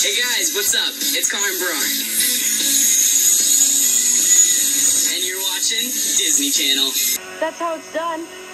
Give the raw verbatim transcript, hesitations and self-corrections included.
Hey guys, what's up? It's Carmen Burr. And you're watching Disney Channel. That's how it's done.